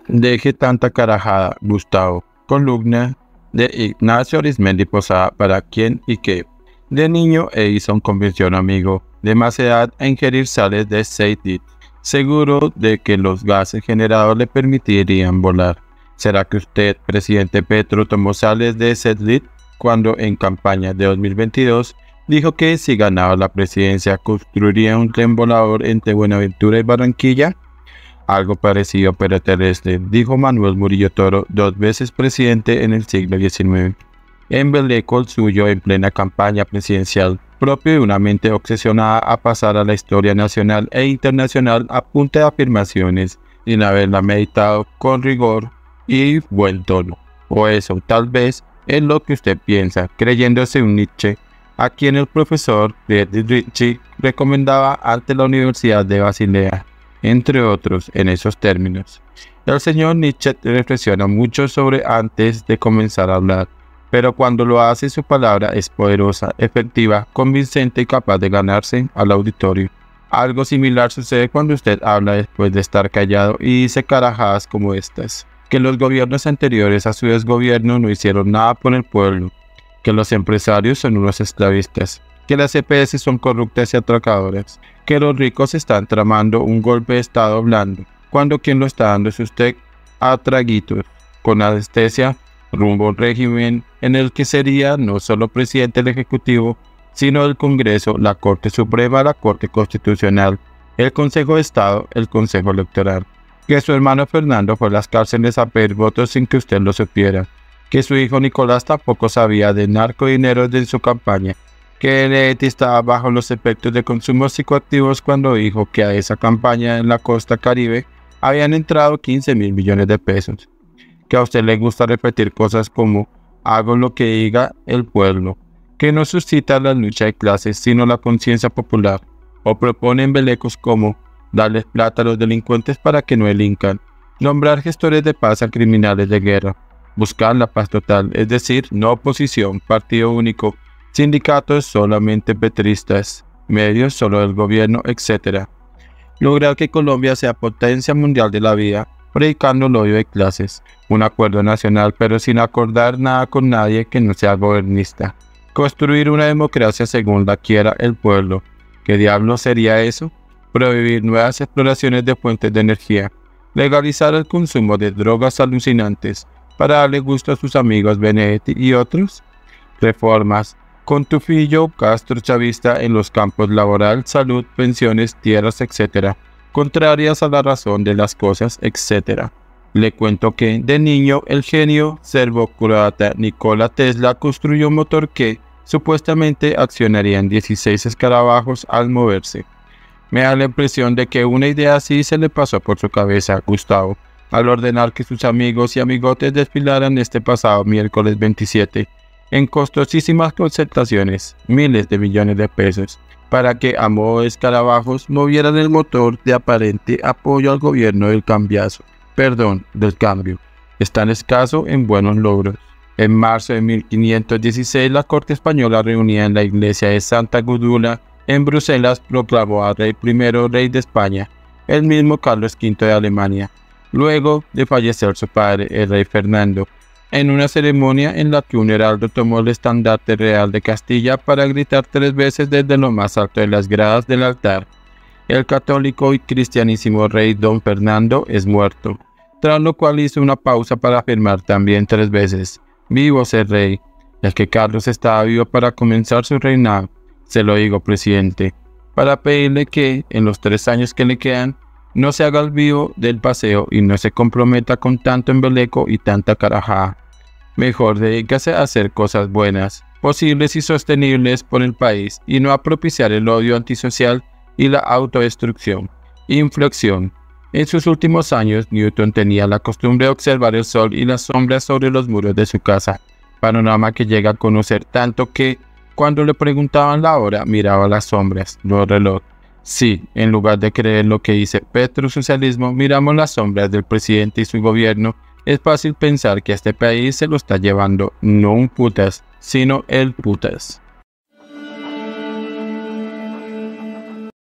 Deje tanta carajada, Gustavo. Columna de Ignacio Arizmendi Posada. ¿Para quién y qué? De niño Edison convenció a un amigo de más edad a ingerir sales de Seydit, seguro de que los gases generados le permitirían volar. ¿Será que usted, presidente Petro, tomó sales de Seydit cuando en campaña de 2022 dijo que si ganaba la presidencia construiría un tren volador entre Buenaventura y Barranquilla? Algo parecido pero terrestre, dijo Manuel Murillo Toro, 2 veces presidente en el siglo XIX. Embeleco el suyo en plena campaña presidencial, propio de una mente obsesionada a pasar a la historia nacional e internacional a punta de afirmaciones, sin haberla meditado con rigor y buen tono. O eso, tal vez, es lo que usted piensa, creyéndose un Nietzsche, a quien el profesor Friedrich Nietzsche recomendaba ante la Universidad de Basilea, entre otros, en esos términos. El señor Nietzsche reflexiona mucho sobre antes de comenzar a hablar, pero cuando lo hace su palabra es poderosa, efectiva, convincente y capaz de ganarse al auditorio. Algo similar sucede cuando usted habla después de estar callado y dice carajadas como estas: que los gobiernos anteriores a su desgobierno no hicieron nada por el pueblo, que los empresarios son unos esclavistas, que las EPS son corruptas y atracadoras, que los ricos están tramando un golpe de estado blando, cuando quien lo está dando es usted a traguitos, con anestesia, rumbo a un régimen en el que sería no solo presidente del Ejecutivo, sino el Congreso, la Corte Suprema, la Corte Constitucional, el Consejo de Estado, el Consejo Electoral, que su hermano Fernando fue a las cárceles a pedir votos sin que usted lo supiera, que su hijo Nicolás tampoco sabía de narcodinero de su campaña, que Leti estaba bajo los efectos de consumos psicoactivos cuando dijo que a esa campaña en la costa caribe habían entrado 15.000 millones de pesos, que a usted le gusta repetir cosas como hago lo que diga el pueblo, que no suscita la lucha de clases sino la conciencia popular, o propone embelecos como darles plata a los delincuentes para que no delincan, nombrar gestores de paz a criminales de guerra, buscar la paz total, es decir, no oposición, partido único, sindicatos solamente petristas, medios solo del gobierno, etc. Lograr que Colombia sea potencia mundial de la vida, predicando el odio de clases, un acuerdo nacional pero sin acordar nada con nadie que no sea gobernista. Construir una democracia según la quiera el pueblo. ¿Qué diablos sería eso? Prohibir nuevas exploraciones de fuentes de energía. Legalizar el consumo de drogas alucinantes para darle gusto a sus amigos Benedetti y otros. Reformas con tufillo Castro chavista en los campos laboral, salud, pensiones, tierras, etc., contrarias a la razón de las cosas, etc. Le cuento que, de niño, el genio serbo-croata Nikola Tesla construyó un motor que, supuestamente, accionaría en 16 escarabajos al moverse. Me da la impresión de que una idea así se le pasó por su cabeza, Gustavo, al ordenar que sus amigos y amigotes desfilaran este pasado miércoles 27, en costosísimas concentraciones, miles de millones de pesos, para que a modo de escarabajos movieran el motor de aparente apoyo al gobierno del del cambio. Es tan escaso en buenos logros. En marzo de 1516 la corte española reunida en la iglesia de Santa Gudula en Bruselas proclamó a Rey I, rey de España, el mismo Carlos V de Alemania, luego de fallecer su padre, el rey Fernando, en una ceremonia en la que un heraldo tomó el estandarte real de Castilla para gritar 3 veces desde lo más alto de las gradas del altar: el católico y cristianísimo rey don Fernando es muerto, tras lo cual hizo una pausa para afirmar también 3 veces: vivo el rey, el que Carlos estaba vivo para comenzar su reinado. Se lo digo, presidente, para pedirle que, en los 3 años que le quedan, no se haga el vivo del paseo y no se comprometa con tanto embeleco y tanta carajada. Mejor dedícase a hacer cosas buenas, posibles y sostenibles por el país y no a propiciar el odio antisocial y la autodestrucción. Inflexión. En sus últimos años, Newton tenía la costumbre de observar el sol y las sombras sobre los muros de su casa, panorama que llega a conocer tanto que, cuando le preguntaban la hora, miraba las sombras, no el reloj. Sí, en lugar de creer lo que dice Petrosocialismo, miramos las sombras del presidente y su gobierno. Es fácil pensar que a este país se lo está llevando no un putas, sino el putas.